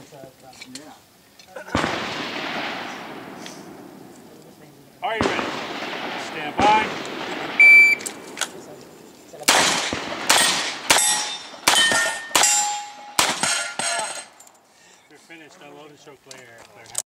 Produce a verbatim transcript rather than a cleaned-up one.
Yeah. Are you ready? Stand by. You're finished. I'll load and choke later.